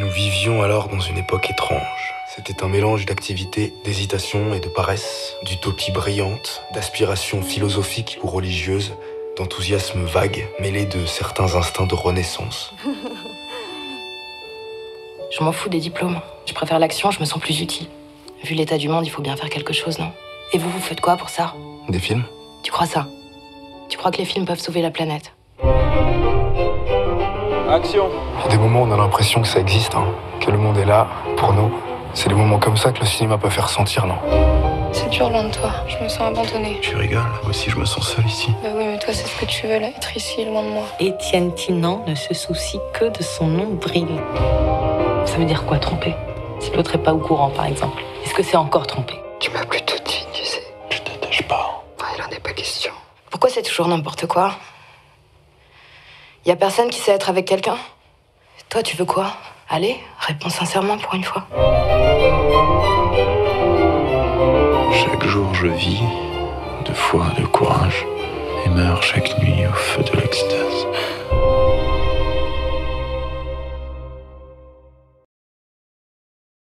Nous vivions alors dans une époque étrange. C'était un mélange d'activité, d'hésitation et de paresse, d'utopie brillante, d'aspiration philosophique ou religieuse, d'enthousiasme vague, mêlé de certains instincts de renaissance. Je m'en fous des diplômes. Je préfère l'action, je me sens plus utile. Vu l'état du monde, il faut bien faire quelque chose, non? Et vous faites quoi pour ça? Des films? Tu crois ça? Tu crois que les films peuvent sauver la planète? Action! Il y a des moments où on a l'impression que ça existe, que le monde est là, pour nous. C'est des moments comme ça que le cinéma peut faire sentir, non? C'est dur loin de toi, je me sens abandonnée. Tu rigoles? Moi aussi je me sens seul ici. Bah oui, mais toi c'est ce que tu veux là, être ici, loin de moi. Étienne Tinan ne se soucie que de son nombril. Ça veut dire quoi, tromper? Si l'autre est pas au courant, par exemple. Est-ce que c'est encore tromper? Tu m'as plus toute fine, tu sais. Je t'attache pas. Il en est pas question. Pourquoi c'est toujours n'importe quoi? Y a personne qui sait être avec quelqu'un? Toi, tu veux quoi? Allez, réponds sincèrement pour une fois. Chaque jour je vis de foi, de courage, et meurs chaque nuit au feu de l'extase.